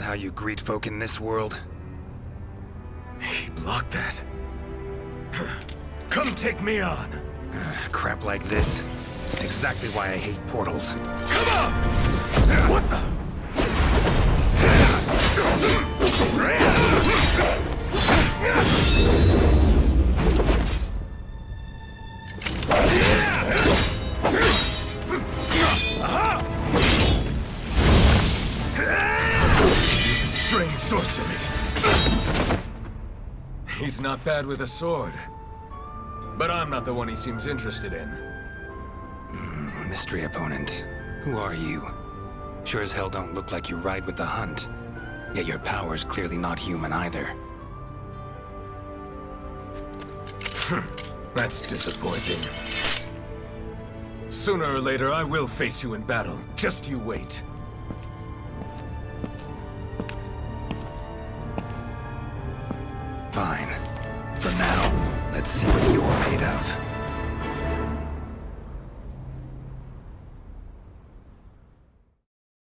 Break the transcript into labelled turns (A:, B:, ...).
A: how you greet folk in this world?
B: He blocked that. Come take me on!
A: Crap like this. Exactly why I hate portals.
B: Come on! What the? This is strange sorcery. He's not bad with a sword. But I'm not the one he seems interested in.
A: Mystery opponent. Who are you? Sure as hell don't look like you ride with the hunt. Yet your power's clearly not human either.
B: That's disappointing. Sooner or later, I will face you in battle. Just you wait.
A: Fine. For now, let's see what you're made of.